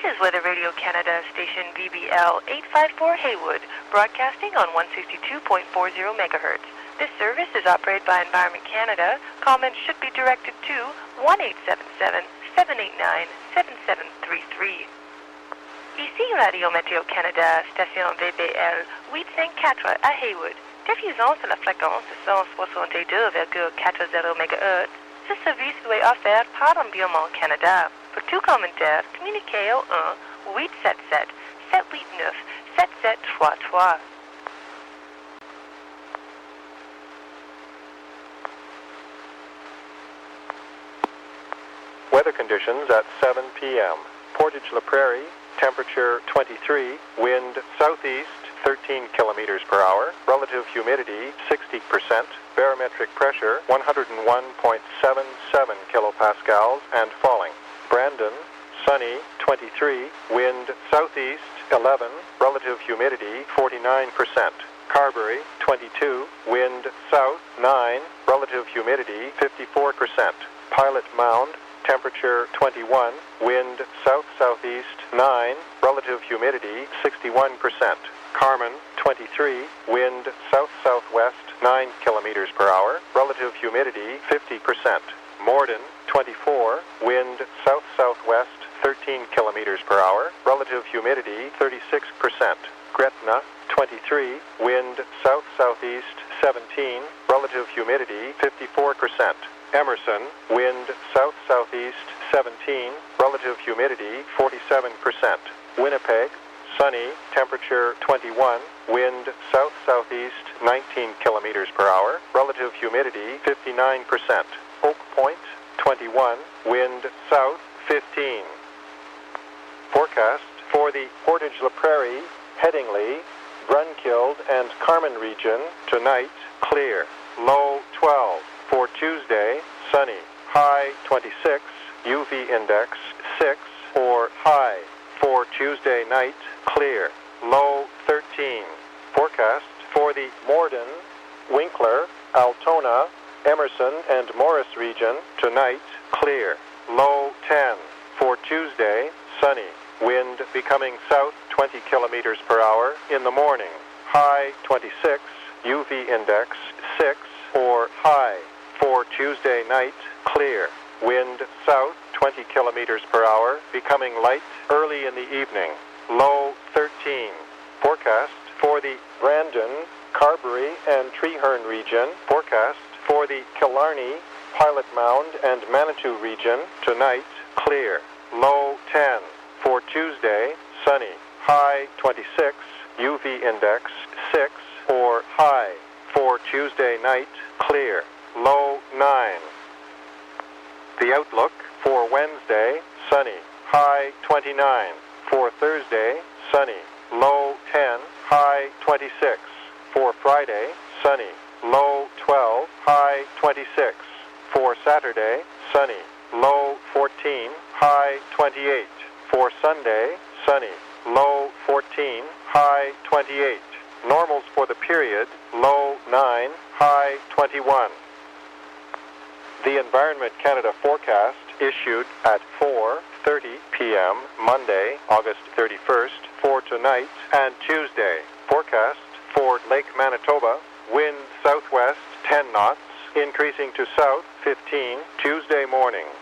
is Weatheradio Canada, station VBL 854 Haywood, broadcasting on 162.40 megahertz. This service is operated by Environment Canada. Comments should be directed to 1-877-789-7733. Ici Radio Météo Canada, station VBL 854 à Haywood. Diffusons sur la fréquence de 162,40 MHz. Ce service vous est offert par Environnement Canada. Pour tout commentaire, communiquez au 1-877-789-7733. Weather conditions at 7 p.m. Portage-La Prairie, temperature 23, wind southeast 13 kilometers per hour, relative humidity 60%, barometric pressure 101.77 kilopascals and falling. Brandon, sunny 23, wind southeast 11, relative humidity 49%. Carberry 22, wind south 9, relative humidity 54%. Pilot Mound, temperature 21, wind south-southeast 9, relative humidity 61%. Carmen 23, wind south-southwest 9 kilometers per hour, relative humidity 50%. Morden 24, wind south-southwest 13 kilometers per hour, relative humidity 36%. Gretna 23, wind south-southeast 17, relative humidity 54%. Emerson, wind south-southeast 17, relative humidity 47%. Winnipeg, sunny, temperature 21, wind south-southeast 19 kilometers per hour, relative humidity 59%. Oak Point, 21, wind south 15. Forecast for the Portage-La Prairie, Headingley, Brunkild, and Carman region, tonight, clear. Low 12. For Tuesday, sunny. High 26, UV index 6, or high. For Tuesday night, clear. Low 13. Forecast for the Morden, Winkler, Altona, Emerson, and Morris region, tonight, clear. Low 10. For Tuesday, sunny. Wind becoming south 20 kilometers per hour in the morning. High 26, UV index 6, or high. For Tuesday night, clear. Wind south 20 kilometers per hour, becoming light early in the evening. Low 13. Forecast for the Brandon, Carberry, and Treeherne region. Forecast for the Killarney, Pilot Mound, and Manitou region. Tonight, clear. Low 10. For Tuesday, sunny. High 26. UV index 6, or high. For Tuesday night, clear. Low 9. The outlook for Wednesday, sunny. High 29. For Thursday, sunny. Low 10. High 26. For Friday, sunny. Low 12. High 26. For Saturday, sunny. Low 14. High 28. For Sunday, sunny. Low 14. High 28. Normals for the period, low 9. High 21. The Environment Canada forecast issued at 4:30 p.m. Monday, August 31st, for tonight and Tuesday. Forecast for Lake Manitoba, wind southwest 10 knots, increasing to south 15 Tuesday morning.